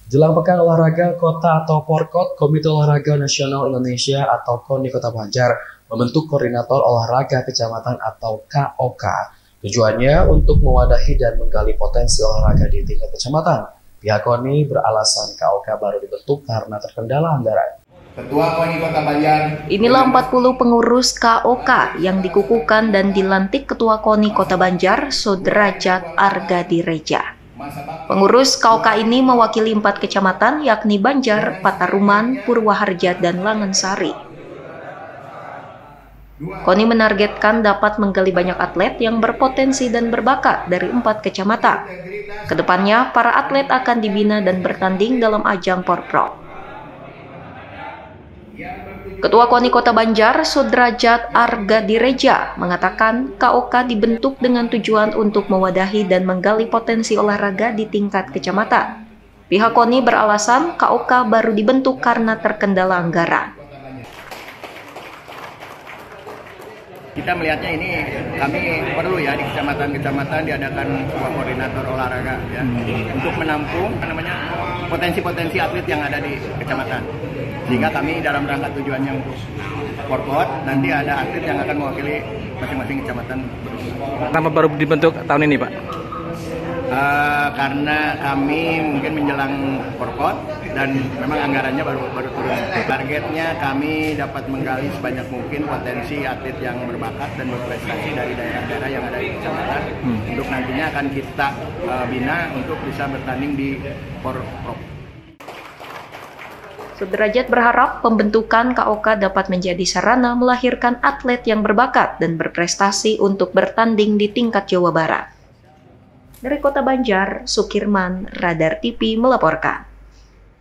Jelang Pekan Olahraga Kota atau Porkot, Komite Olahraga Nasional Indonesia atau KONI Kota Banjar membentuk Koordinator Olahraga Kecamatan atau KOK. Tujuannya untuk mewadahi dan menggali potensi olahraga di tingkat kecamatan. Pihak KONI beralasan KOK baru dibentuk karena terkendala anggaran. Ketua KONI Kota Banjar. Inilah 40 pengurus KOK yang dikukuhkan dan dilantik Ketua KONI Kota Banjar, Sudrajat Argadireja. Pengurus KOK ini mewakili 4 kecamatan yakni Banjar, Pataruman, Purwaharja, dan Langensari. KONI menargetkan dapat menggali banyak atlet yang berpotensi dan berbakat dari 4 kecamatan. Kedepannya, para atlet akan dibina dan bertanding dalam ajang Porprov. Ketua KONI Kota Banjar, Sudrajat Argadireja, mengatakan KOK dibentuk dengan tujuan untuk mewadahi dan menggali potensi olahraga di tingkat kecamatan. Pihak KONI beralasan KOK baru dibentuk karena terkendala anggaran. Kita melihatnya ini kami perlu ya di kecamatan-kecamatan diadakan sebuah koordinator olahraga ya untuk menampung potensi-potensi atlet yang ada di kecamatan. Sehingga kami dalam rangka tujuannya untuk Porkot, nanti ada atlet yang akan mewakili masing-masing kecamatan. Kenapa baru dibentuk tahun ini, Pak? Karena kami mungkin menjelang Porkot dan memang anggarannya baru turun. Targetnya kami dapat menggali sebanyak mungkin potensi atlet yang berbakat dan berprestasi dari daerah-daerah yang ada di kecamatan. Untuk nantinya akan kita bina untuk bisa bertanding di Porprov. Sudrajat berharap pembentukan KOK dapat menjadi sarana melahirkan atlet yang berbakat dan berprestasi untuk bertanding di tingkat Jawa Barat. Dari Kota Banjar, Sukirman, Radar TV melaporkan.